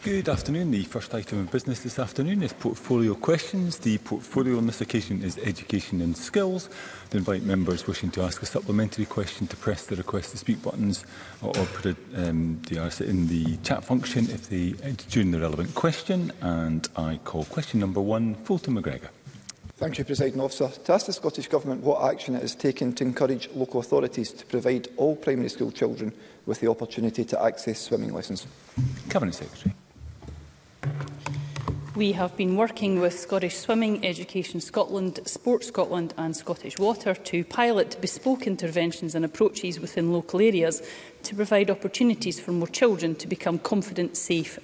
Good afternoon. The first item of business this afternoon is portfolio questions. The portfolio on this occasion is education and skills. I invite members wishing to ask a supplementary question to press the request to speak buttons or put it in the chat function if they during the relevant question. And I call question number 1, Fulton McGregor. Thank you, Presiding Officer. To ask the Scottish Government what action it is taking to encourage local authorities to provide all primary school children with the opportunity to access swimming lessons. Cabinet Secretary. We have been working with Scottish Swimming, Education Scotland, Sport Scotland and Scottish Water to pilot bespoke interventions and approaches within local areas to provide opportunities for more children to become confident,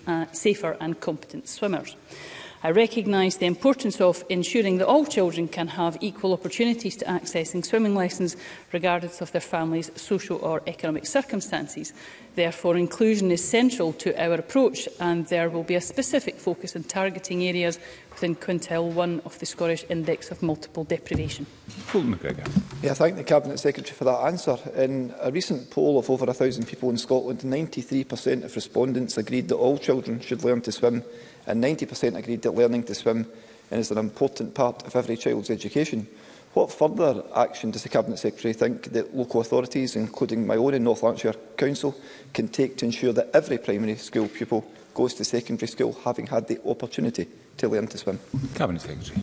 safer and competent swimmers. I recognise the importance of ensuring that all children can have equal opportunities to accessing swimming lessons, regardless of their families' social or economic circumstances. Therefore, inclusion is central to our approach, and there will be a specific focus on targeting areas within Quintile 1 of the Scottish Index of Multiple Deprivation. Fulton McGregor. I thank the Cabinet Secretary for that answer. In a recent poll of over 1,000 people in Scotland, 93% of respondents agreed that all children should learn to swim, and 90% agreed that learning to swim is an important part of every child's education. What further action does the Cabinet Secretary think that local authorities, including my own in North Lanarkshire Council, can take to ensure that every primary school pupil goes to secondary school having had the opportunity to learn to swim? Cabinet Secretary.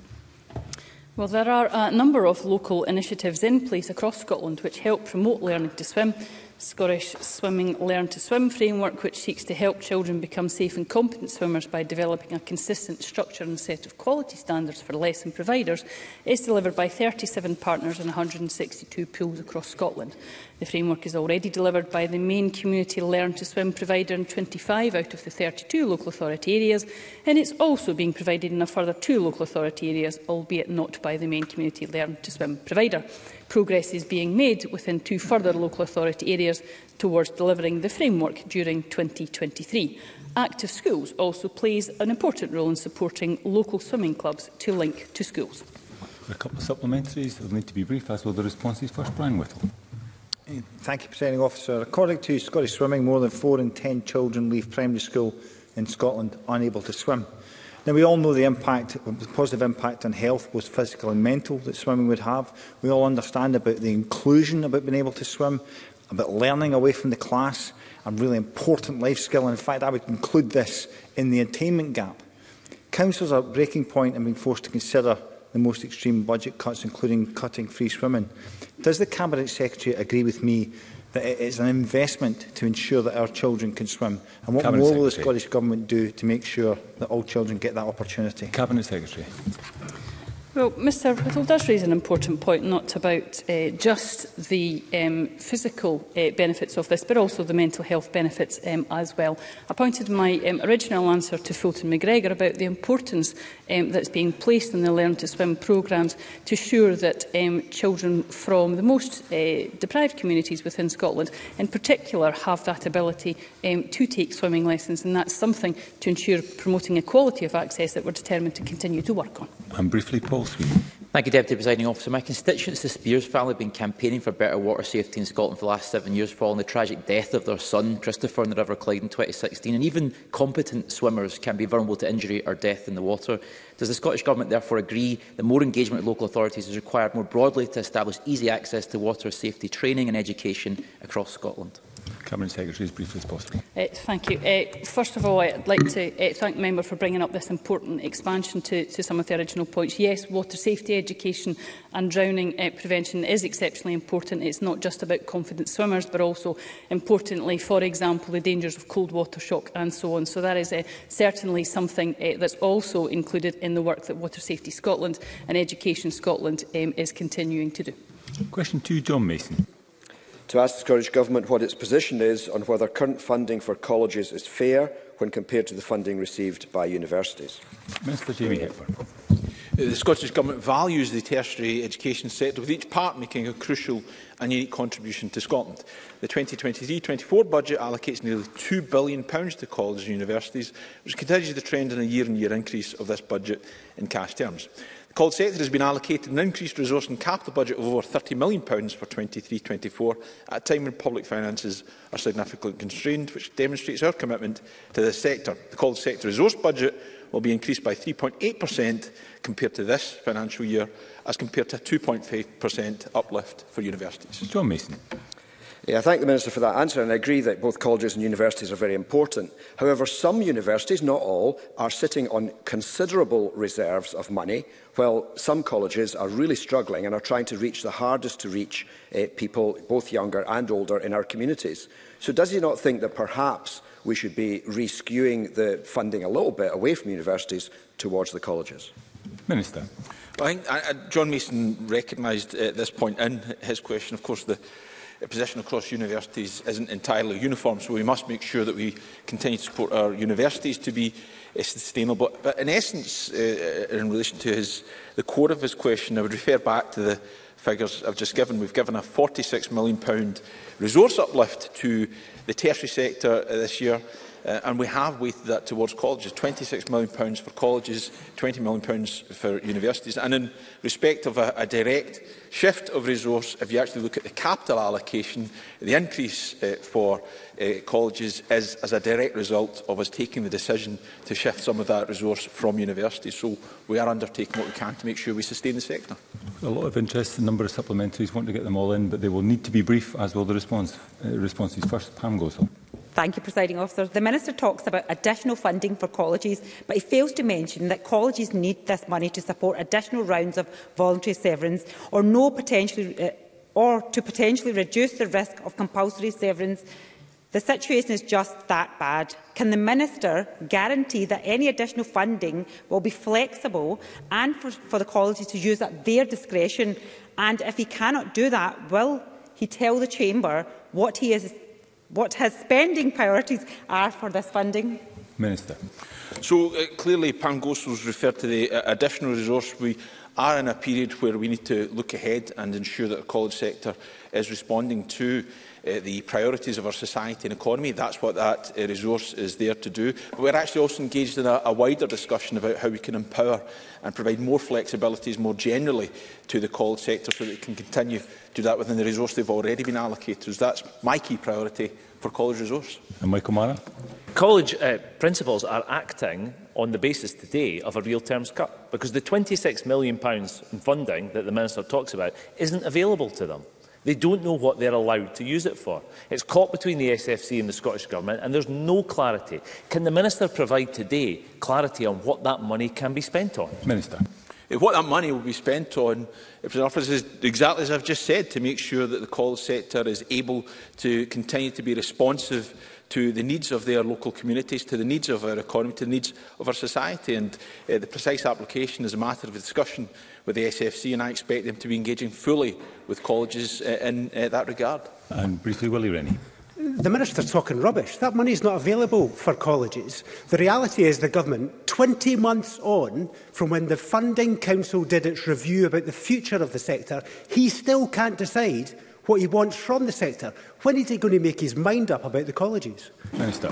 Well, there are a number of local initiatives in place across Scotland which help promote learning to swim. Scottish Swimming Learn to Swim framework, which seeks to help children become safe and competent swimmers by developing a consistent structure and set of quality standards for lesson providers, is delivered by 37 partners in 162 pools across Scotland. The framework is already delivered by the main community Learn to Swim provider in 25 out of the 32 local authority areas, and it's also being provided in a further 2 local authority areas, albeit not by the main community Learn to Swim provider. Progress is being made within 2 further local authority areas towards delivering the framework during 2023. Active Schools also plays an important role in supporting local swimming clubs to link to schools. A couple of supplementaries. They'll need to be brief, as will the responses. First, Brian Whittle. Thank you, Presiding Officer. According to Scottish Swimming, more than 4 in 10 children leave primary school in Scotland unable to swim. Now, we all know the positive impact on health, both physical and mental, that swimming would have. We all understand about the inclusion about being able to swim, about learning away from the class, a really important life skill. And in fact, I would include this in the attainment gap. Councils are at breaking point and being forced to consider the most extreme budget cuts, including cutting free swimming. Does the Cabinet Secretary agree with me that it is an investment to ensure that our children can swim? And what more will the Scottish Government do to make sure that all children get that opportunity? Cabinet Secretary. Well, Mr Whittle does raise an important point, not about just the physical benefits of this, but also the mental health benefits as well. I pointed in my original answer to Fulton McGregor about the importance that's being placed in the Learn to Swim programmes to ensure that children from the most deprived communities within Scotland, in particular, have that ability to take swimming lessons, and that's something to ensure promoting equality of access that we're determined to continue to work on. And briefly, Paul Sweeney. Thank you, Deputy Presiding Officer. My constituents, the Spears family, have been campaigning for better water safety in Scotland for the last 7 years following the tragic death of their son, Christopher, in the River Clyde in 2016. And even competent swimmers can be vulnerable to injury or death in the water. Does the Scottish Government therefore agree that more engagement with local authorities is required more broadly to establish easy access to water safety training and education across Scotland? Cabinet Secretary, as briefly as possible. Thank you. First of all, I'd like to thank the member for bringing up this important expansion to some of the original points. Yes, water safety education and drowning prevention is exceptionally important. It's not just about confident swimmers, but also, importantly, for example, the dangers of cold water shock and so on. So that is certainly something that's also included in the work that Water Safety Scotland and Education Scotland is continuing to do. Question 2, John Mason. To ask the Scottish Government what its position is on whether current funding for colleges is fair when compared to the funding received by universities. Minister Jamie Hepburn. The Scottish Government values the tertiary education sector, with each part making a crucial and unique contribution to Scotland. The 2023-24 budget allocates nearly £2 billion to colleges and universities, which continues the trend in a year-on-year increase of this budget in cash terms. The college sector has been allocated an increased resource and capital budget of over £30 million for 23-24 at a time when public finances are significantly constrained, which demonstrates our commitment to this sector. The college sector resource budget will be increased by 3.8% compared to this financial year, as compared to a 2.5% uplift for universities. John Mason. I thank the Minister for that answer, and I agree that both colleges and universities are very important. However, some universities, not all, are sitting on considerable reserves of money, while some colleges are really struggling and are trying to reach the hardest to reach people, both younger and older, in our communities. So does he not think that perhaps we should be re-skewing the funding a little bit away from universities towards the colleges? Minister. Well, I think John Mason recognised at this point in his question, of course, the position across universities isn't entirely uniform, so we must make sure that we continue to support our universities to be sustainable. But in essence, in relation to the core of his question, I would refer back to the figures I've just given. We've given a £46 million resource uplift to the tertiary sector this year, and we have weighted that towards colleges. £26 million for colleges, £20 million for universities. And in respect of a direct shift of resource, if you actually look at the capital allocation, the increase for colleges is as a direct result of us taking the decision to shift some of that resource from universities. So we are undertaking what we can to make sure we sustain the sector. A lot of interest, a number of supplementaries, want to get them all in, but they will need to be brief, as will the responses. First, Pam Gosal. Thank you, Presiding Officer. The Minister talks about additional funding for colleges, but he fails to mention that colleges need this money to support additional rounds of voluntary severance or to potentially reduce the risk of compulsory severance. The situation is just that bad. Can the Minister guarantee that any additional funding will be flexible and for the colleges to use at their discretion? And if he cannot do that, will he tell the Chamber what his spending priorities are for this funding? Minister. So clearly Pam Gosal's referred to the additional resource. We are in a period where we need to look ahead and ensure that the college sector is responding to the priorities of our society and economy. That's what that resource is there to do. But we're actually also engaged in a wider discussion about how we can empower and provide more flexibilities more generally to the college sector so that it can continue to do that within the resource they've already been allocated. So that's my key priority for college resource. And Michael Mara. College principals are acting on the basis today of a real terms cut, because the £26 million in funding that the Minister talks about isn't available to them. They don't know what they're allowed to use it for. It's caught between the SFC and the Scottish Government, and there's no clarity. Can the Minister provide today clarity on what that money can be spent on? Minister. What that money will be spent on is exactly as I've just said, to make sure that the college sector is able to continue to be responsive to the needs of their local communities, to the needs of our economy, to the needs of our society. And the precise application is a matter of discussion with the SFC, and I expect them to be engaging fully with colleges in that regard. And briefly, Willie Rennie. The Minister's talking rubbish. That money is not available for colleges. The reality is the Government, 20 months on from when the Funding Council did its review about the future of the sector, he still can't decide what he wants from the sector. When is he going to make his mind up about the colleges? Minister.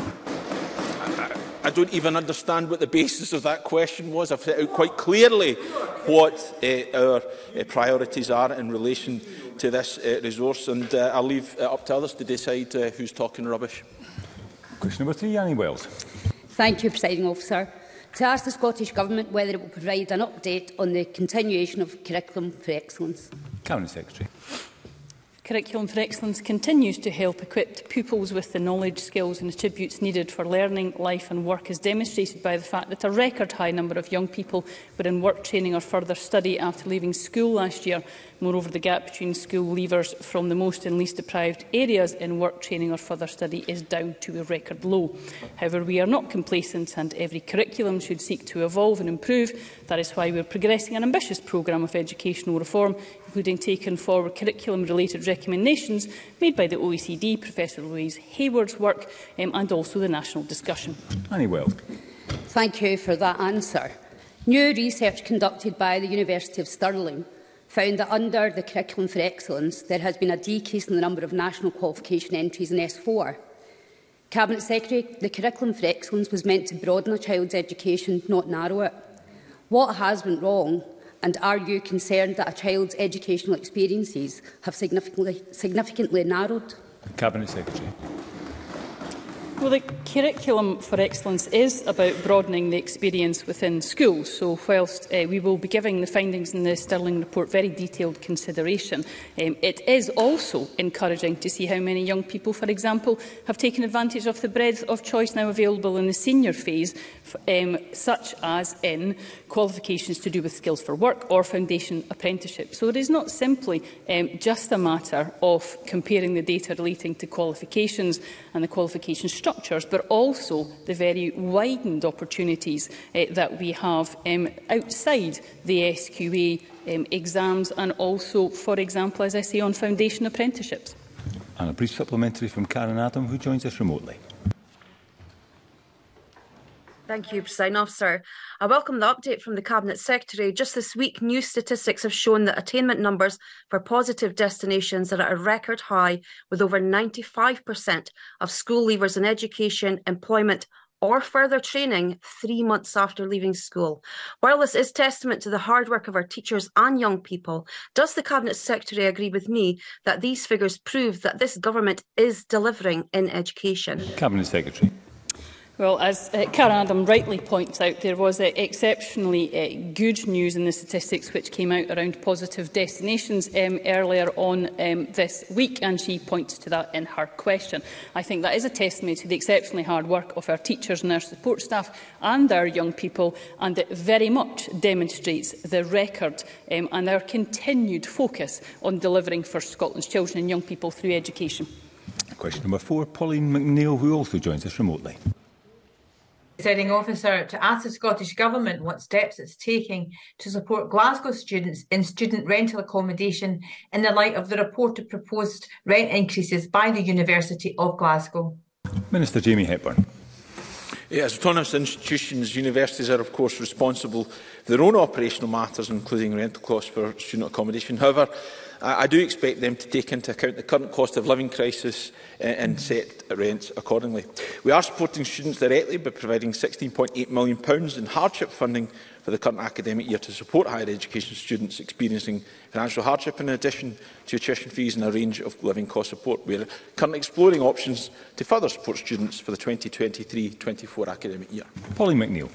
I don't even understand what the basis of that question was. I've set out quite clearly what our priorities are in relation to this resource, and I'll leave it up to others to decide who's talking rubbish. Question number 3, Annie Wells. Thank you, Presiding Officer. To ask the Scottish Government whether it will provide an update on the continuation of Curriculum for Excellence. Cabinet Secretary. Curriculum for Excellence continues to help equip pupils with the knowledge, skills and attributes needed for learning, life and work, as demonstrated by the fact that a record high number of young people were in work training or further study after leaving school last year. Moreover, the gap between school leavers from the most and least deprived areas in work training or further study is down to a record low. However, we are not complacent, and every curriculum should seek to evolve and improve. That is why we are progressing an ambitious programme of educational reform, including taking forward curriculum-related recommendations made by the OECD, Professor Louise Hayward's work, and also the national discussion. Annie Wells. Thank you for that answer. New research conducted by the University of Stirling found that under the Curriculum for Excellence there has been a decrease in the number of national qualification entries in S4. Cabinet Secretary, the Curriculum for Excellence was meant to broaden a child's education, not narrow it. What has went wrong, And are you concerned that a child's educational experiences have significantly narrowed? Cabinet Secretary. Well, the Curriculum for Excellence is about broadening the experience within schools. So whilst we will be giving the findings in the Stirling report very detailed consideration, it is also encouraging to see how many young people, for example, have taken advantage of the breadth of choice now available in the senior phase, such as in qualifications to do with skills for work or foundation apprenticeship. So it is not simply just a matter of comparing the data relating to qualifications and the qualification structures, but also the very widened opportunities that we have outside the SQA exams, and also, for example, as I say, on foundation apprenticeships. And a brief supplementary from Karen Adam, who joins us remotely. Thank you, Presiding Officer. I welcome the update from the Cabinet Secretary. Just this week, new statistics have shown that attainment numbers for positive destinations are at a record high, with over 95% of school leavers in education, employment or further training 3 months after leaving school. While this is testament to the hard work of our teachers and young people, does the Cabinet Secretary agree with me that these figures prove that this government is delivering in education? Cabinet Secretary. Well, as Karen Adam rightly points out, there was exceptionally good news in the statistics which came out around positive destinations earlier on this week, and she points to that in her question. I think that is a testimony to the exceptionally hard work of our teachers and our support staff and our young people, and it very much demonstrates the record and our continued focus on delivering for Scotland's children and young people through education. Question number 4, Pauline McNeill, who also joins us remotely. Presiding Officer, to ask the Scottish Government what steps it's taking to support Glasgow students in student rental accommodation in the light of the reported proposed rent increases by the University of Glasgow. Minister Jamie Hepburn. As autonomous institutions, universities are of course responsible for their own operational matters, including rental costs for student accommodation. However, I do expect them to take into account the current cost of living crisis and set rents accordingly. We are supporting students directly by providing £16.8 million in hardship funding for the current academic year to support higher education students experiencing financial hardship, in addition to tuition fees and a range of living cost support. We are currently exploring options to further support students for the 2023-24 academic year. Pauline McNeill.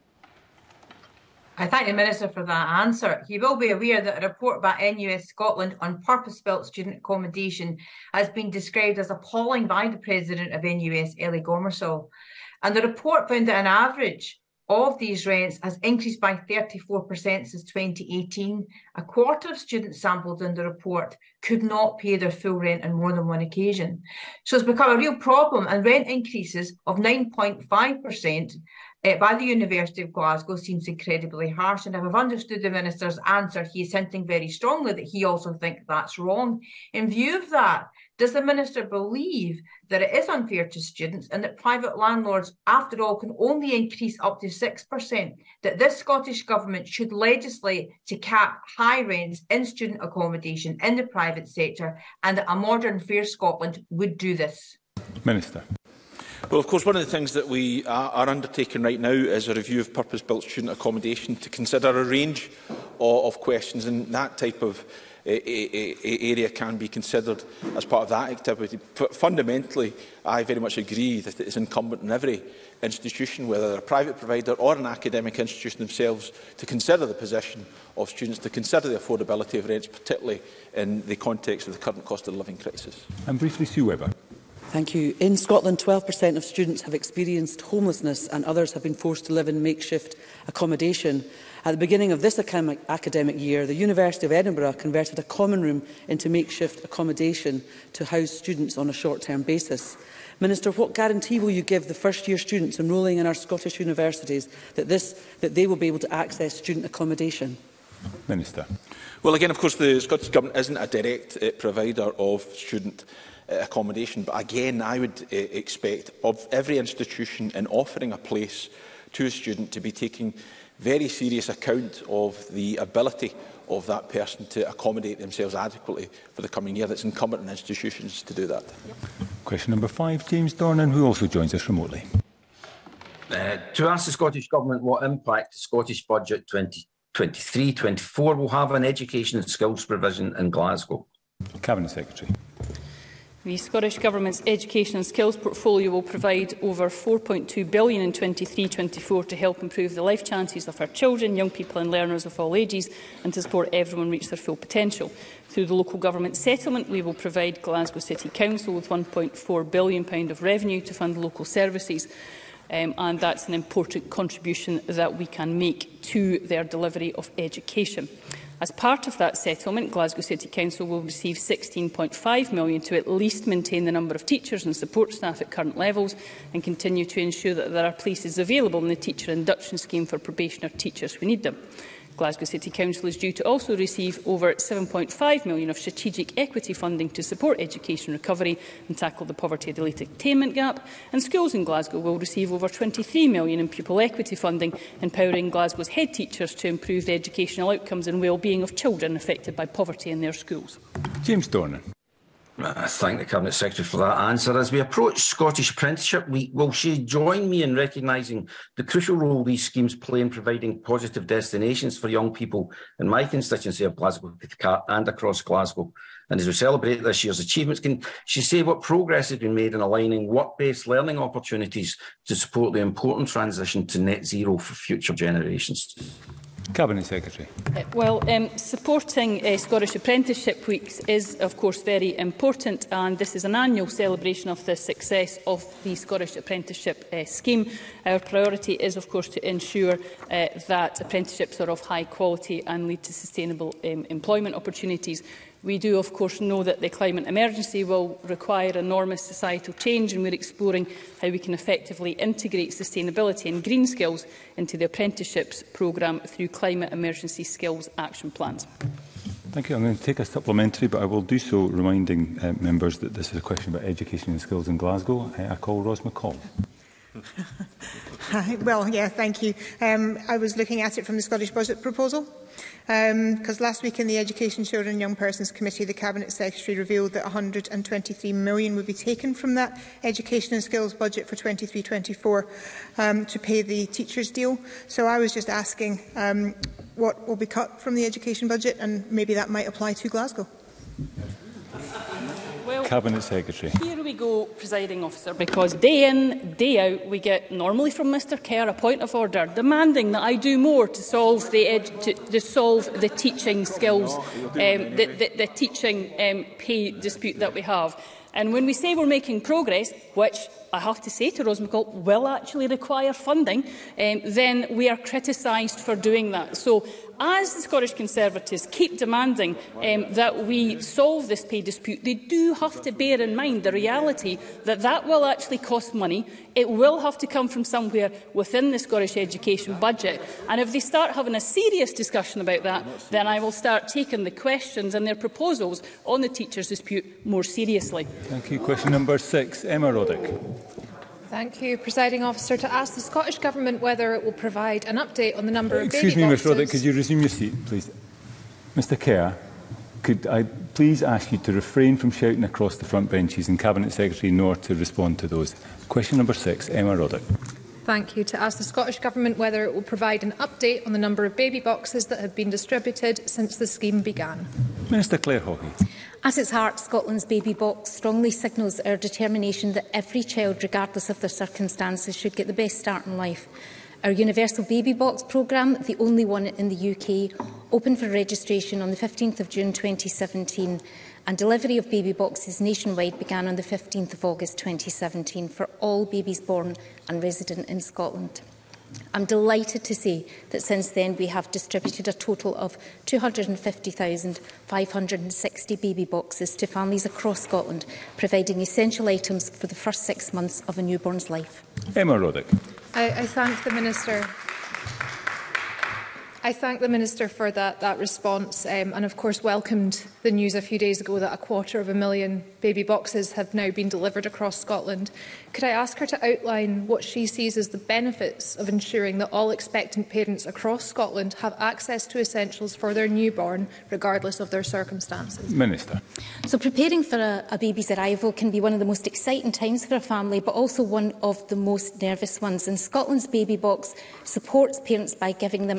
I thank the Minister for that answer. He will be aware that a report by NUS Scotland on purpose-built student accommodation has been described as appalling by the President of NUS, Ellie Gomersall. And the report found that an average of these rents has increased by 34% since 2018. A quarter of students sampled in the report could not pay their full rent on more than one occasion. So it's become a real problem, and rent increases of 9.5% by the University of Glasgow seems incredibly harsh. And if I've understood the Minister's answer, he is hinting very strongly that he also thinks that's wrong. In view of that, does the Minister believe that it is unfair to students and that private landlords, after all, can only increase up to 6%, that this Scottish Government should legislate to cap high rents in student accommodation in the private sector, and that a modern, fair Scotland would do this? Minister. Well, of course, one of the things that we are undertaking right now is a review of purpose-built student accommodation to consider a range of questions, and that type of area can be considered as part of that activity. Fundamentally, I very much agree that it is incumbent on every institution, whether they're a private provider or an academic institution themselves, to consider the position of students, to consider the affordability of rents, particularly in the context of the current cost of living crisis. And briefly, Sue Webber. Thank you. In Scotland, 12% of students have experienced homelessness and others have been forced to live in makeshift accommodation. At the beginning of this academic year, the University of Edinburgh converted a common room into makeshift accommodation to house students on a short-term basis. Minister, what guarantee will you give the first-year students enrolling in our Scottish universities that they will be able to access student accommodation? Minister. Well, again, of course, the Scottish Government isn't a direct provider of student accommodation, but again, I would expect of every institution in offering a place to a student to be taking very serious account of the ability of that person to accommodate themselves adequately for the coming year. It's incumbent on institutions to do that. Question number 5, James Dornan, who also joins us remotely. To ask the Scottish Government what impact the Scottish Budget 23-24 will have an education and skills provision in Glasgow? Cabinet Secretary. The Scottish Government's education and skills portfolio will provide over £4.2 billion in 23-24 to help improve the life chances of our children, young people and learners of all ages, and to support everyone reach their full potential. Through the local government settlement, we will provide Glasgow City Council with £1.4 billion of revenue to fund local services. And that's an important contribution that we can make to their delivery of education. As part of that settlement, Glasgow City Council will receive £16.5 million to at least maintain the number of teachers and support staff at current levels and continue to ensure that there are places available in the teacher induction scheme for probationary teachers who need them. Glasgow City Council is due to also receive over £7.5 million of strategic equity funding to support education recovery and tackle the poverty-related attainment gap, and schools in Glasgow will receive over £23 million in pupil equity funding, empowering Glasgow's head teachers to improve the educational outcomes and well-being of children affected by poverty in their schools. James Dornan. I thank the Cabinet Secretary for that answer. As we approach Scottish Apprenticeship Week, will she join me in recognising the crucial role these schemes play in providing positive destinations for young people in my constituency of Glasgow and across Glasgow? And as we celebrate this year's achievements, can she say what progress has been made in aligning work-based learning opportunities to support the important transition to net zero for future generations? Cabinet Secretary. Supporting Scottish Apprenticeship Weeks is, of course, very important, and this is an annual celebration of the success of the Scottish Apprenticeship Scheme. Our priority is, of course, to ensure that apprenticeships are of high quality and lead to sustainable employment opportunities. We do, of course, know that the climate emergency will require enormous societal change, and we're exploring how we can effectively integrate sustainability and green skills into the apprenticeships programme through climate emergency skills action plans. Thank you. I'm going to take a supplementary, but I will do so reminding members that this is a question about education and skills in Glasgow. I call Ros McCall. Well, yeah, thank you. I was looking at it from the Scottish Budget proposal, because last week in the Education, Children and Young Persons Committee, the Cabinet Secretary revealed that £123 million would be taken from that education and skills budget for 23-24 to pay the teachers' deal. So I was just asking what will be cut from the education budget, and maybe that might apply to Glasgow. Well, Cabinet Secretary. Here we go, Presiding Officer, because day in, day out, we get, normally from Mr Kerr, a point of order demanding that I do more to solve the teaching skills, the teaching pay dispute that we have. And when we say we're making progress, which I have to say to Ros McCall will actually require funding, then we are criticised for doing that. So, as the Scottish Conservatives keep demanding that we solve this pay dispute, they do have to bear in mind the reality that that will actually cost money. It will have to come from somewhere within the Scottish education budget. And if they start having a serious discussion about that, then I will start taking the questions and their proposals on the teachers' dispute more seriously. Thank you. Question number 6, Emma Roddick. Thank you, Presiding Officer. To ask the Scottish Government whether it will provide an update on the number of baby boxes... Excuse me, Ms Roddick, could you resume your seat, please? Mr Kerr, could I please ask you to refrain from shouting across the front benches, and Cabinet Secretary nor to respond to those. Question number 6, Emma Roddick. Thank you. To ask the Scottish Government whether it will provide an update on the number of baby boxes that have been distributed since the scheme began. Minister Claire Hawkey. At its heart, Scotland's baby box strongly signals our determination that every child, regardless of their circumstances, should get the best start in life. Our Universal Baby Box programme, the only one in the UK, opened for registration on the 15th of June 2017, and delivery of baby boxes nationwide began on the 15th of August 2017 for all babies born and resident in Scotland. I'm delighted to say that since then we have distributed a total of 250,560 baby boxes to families across Scotland, providing essential items for the first 6 months of a newborn's life. Emma Roddick. I thank the Minister. I thank the Minister for that response and, of course, welcomed the news a few days ago that 250,000 baby boxes have now been delivered across Scotland. Could I ask her to outline what she sees as the benefits of ensuring that all expectant parents across Scotland have access to essentials for their newborn, regardless of their circumstances? Minister. So preparing for a baby's arrival can be one of the most exciting times for a family, but also one of the most nervous ones. And Scotland's Baby Box supports parents by giving them access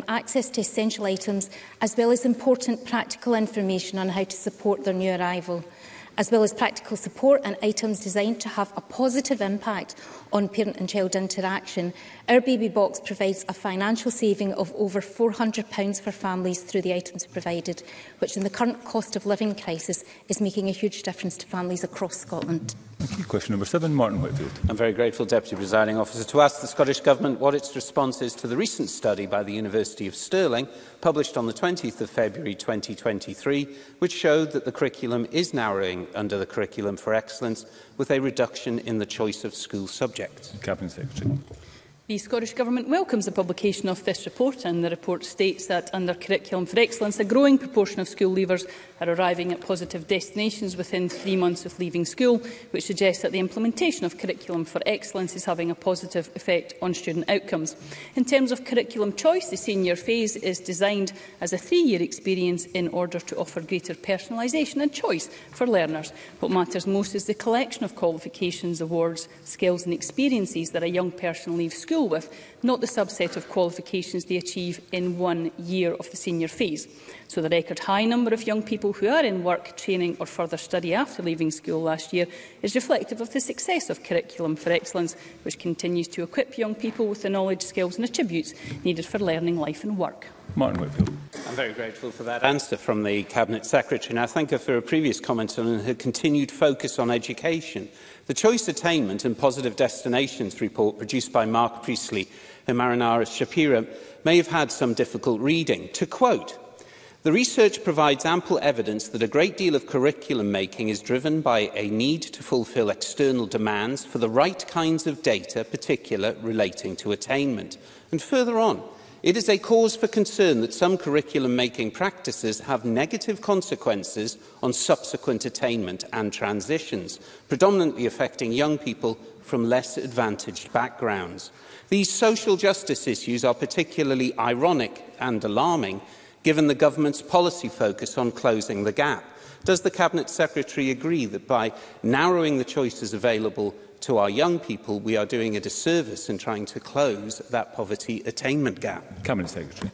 to essential items, as well as important practical information on how to support their new arrival, as well as practical support and items designed to have a positive impact on parent and child interaction. Our baby box provides a financial saving of over £400 for families through the items provided, which in the current cost of living crisis is making a huge difference to families across Scotland. Thank you. Question number 7, Martin Whitfield. I'm very grateful, Deputy Presiding Officer, to ask the Scottish Government what its response is to the recent study by the University of Stirling, published on the 20th of February 2023, which showed that the curriculum is narrowing under the Curriculum for Excellence, with a reduction in the choice of school subjects. Cabinet Secretary. The Scottish Government welcomes the publication of this report, and the report states that under Curriculum for Excellence, a growing proportion of school leavers are arriving at positive destinations within 3 months of leaving school, which suggests that the implementation of Curriculum for Excellence is having a positive effect on student outcomes. In terms of curriculum choice, the senior phase is designed as a 3-year experience in order to offer greater personalisation and choice for learners. What matters most is the collection of qualifications, awards, skills and experiences that a young person leaves school with, not the subset of qualifications they achieve in 1 year of the senior phase. So the record high number of young people who are in work, training or further study after leaving school last year is reflective of the success of Curriculum for Excellence, which continues to equip young people with the knowledge, skills and attributes needed for learning, life and work. Martin Whitfield. I'm very grateful for that answer from the Cabinet Secretary, and I thank her for her previous comments on her continued focus on education. The Choice Attainment and Positive Destinations report produced by Mark Priestley and Marinara Shapira may have had some difficult reading. To quote, "The research provides ample evidence that a great deal of curriculum making is driven by a need to fulfil external demands for the right kinds of data, particularly relating to attainment." And further on, "It is a cause for concern that some curriculum-making practices have negative consequences on subsequent attainment and transitions, predominantly affecting young people from less advantaged backgrounds. These social justice issues are particularly ironic and alarming, given the government's policy focus on closing the gap. Does the Cabinet Secretary agree that by narrowing the choices available to our young people, we are doing a disservice in trying to close that poverty attainment gap? Cabinet Secretary.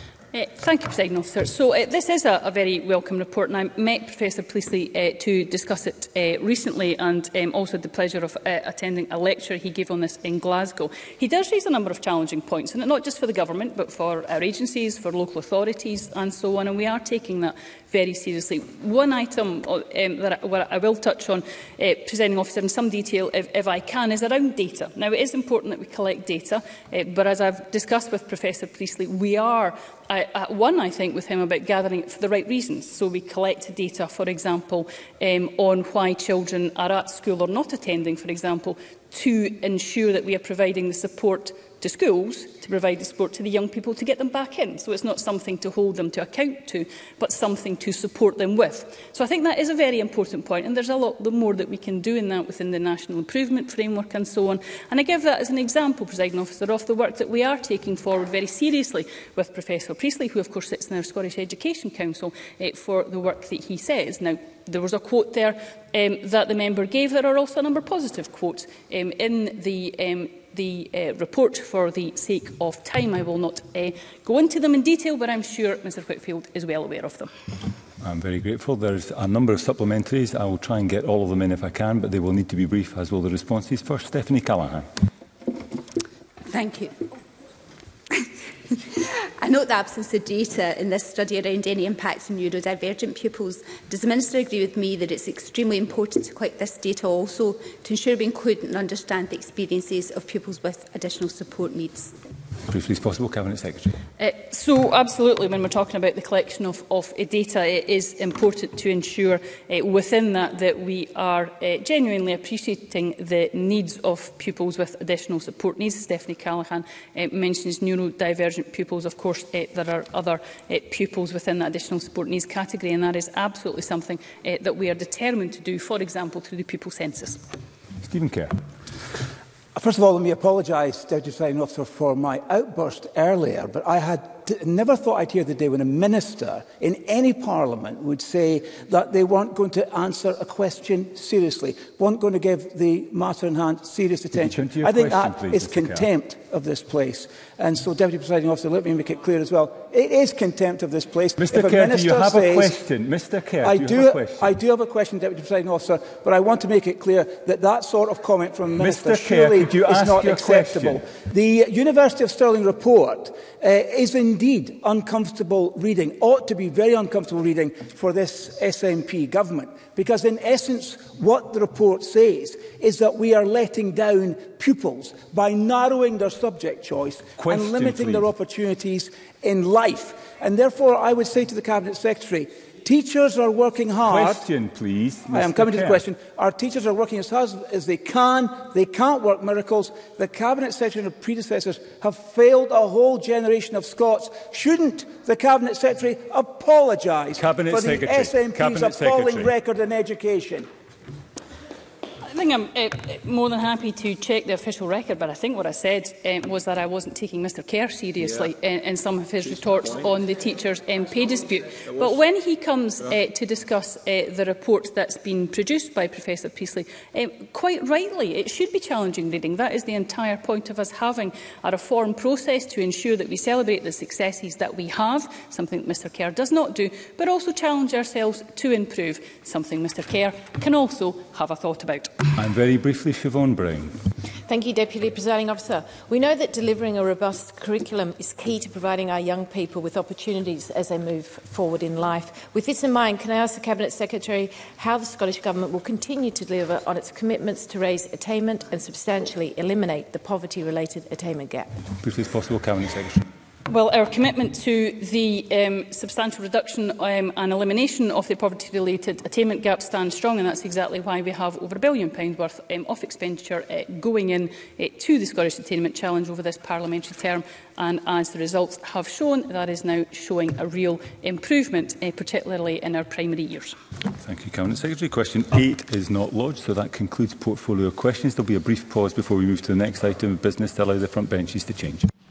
Thank you, Presiding Officer. So this is a very welcome report, and I met Professor Priestley to discuss it recently, and also had the pleasure of attending a lecture he gave on this in Glasgow. He does raise a number of challenging points, and not just for the government, but for our agencies, for local authorities and so on, and we are taking that very seriously. One item that I will touch on, Presiding Officer, in some detail, if I can, is around data. Now, it is important that we collect data, but as I've discussed with Professor Priestley, we are at one, I think, with him about gathering it for the right reasons. So we collect data, for example, on why children are at school or not attending, for example, to ensure that we are providing the support to schools, to provide the support to the young people to get them back in. So it's not something to hold them to account to, but something to support them with. So I think that is a very important point, and there's a lot more that we can do in that within the National Improvement Framework and so on. And I give that as an example, Presiding Officer, of the work that we are taking forward very seriously with Professor Priestley, who of course sits in our Scottish Education Council, for the work that he says. Now, there was a quote there that the member gave. There are also a number of positive quotes in the report. For the sake of time, I will not go into them in detail, but I'm sure Mr Whitfield is well aware of them. I'm very grateful. There's a number of supplementaries. I will try and get all of them in if I can, but they will need to be brief, as will the responses. First, Stephanie Callaghan. Thank you. I note the absence of data in this study around any impact on neurodivergent pupils. Does the Minister agree with me that it's extremely important to collect this data also to ensure we include and understand the experiences of pupils with additional support needs? Briefly as possible, Cabinet Secretary. So, absolutely, when we're talking about the collection of data, it is important to ensure within that we are genuinely appreciating the needs of pupils with additional support needs. Stephanie Callaghan mentions neurodivergent pupils. Of course, there are other pupils within that additional support needs category, and that is absolutely something that we are determined to do, for example, through the pupil census. Stephen Kerr. First of all, let me apologise, Deputy Presiding Officer, for my outburst earlier, but I had never thought I'd hear the day when a minister in any parliament would say that they weren't going to answer a question seriously, weren't going to give the matter in hand serious attention. I think that is contempt of this place. And so, Deputy Presiding Officer, let me make it clear as well. It is contempt of this place. Mr Kerr, do you have a question? Mr Kerr, do you have a question? I do have a question, Deputy Presiding Officer, but I want to make it clear that that sort of comment from a minister surely is not acceptable. The University of Stirling report is indeed uncomfortable reading, ought to be very uncomfortable reading for this SNP government, because in essence what the report says is that we are letting down pupils by narrowing their subject choice and limiting their opportunities in life. And therefore I would say to the Cabinet Secretary, teachers are working hard. Question, please. I am coming to the question. Our teachers are working as hard as they can. They can't work miracles. The Cabinet Secretary and her predecessors have failed a whole generation of Scots. Shouldn't the Cabinet Secretary apologise for the SNP's appalling record in education? I think I'm more than happy to check the official record, but I think what I said was that I wasn't taking Mr Kerr seriously in some of his retorts on the teachers' pay dispute. But when he comes to discuss the report that's been produced by Professor Priestley, quite rightly, it should be challenging reading. That is the entire point of us having a reform process, to ensure that we celebrate the successes that we have, something that Mr Kerr does not do, but also challenge ourselves to improve, something Mr Kerr can also have a thought about. And very briefly, Siobhan Brown. Thank you, Deputy Presiding Officer. We know that delivering a robust curriculum is key to providing our young people with opportunities as they move forward in life. With this in mind, can I ask the Cabinet Secretary how the Scottish Government will continue to deliver on its commitments to raise attainment and substantially eliminate the poverty-related attainment gap? Briefly as possible, Cabinet Secretary. Well, our commitment to the substantial reduction and elimination of the poverty-related attainment gap stands strong, and that's exactly why we have over £1 billion worth of expenditure going in to the Scottish Attainment Challenge over this parliamentary term. And as the results have shown, that is now showing a real improvement, particularly in our primary years. Thank you, Cabinet Secretary. Question 8 is not lodged, so that concludes portfolio questions. There will be a brief pause before we move to the next item of business to allow the front benches to change.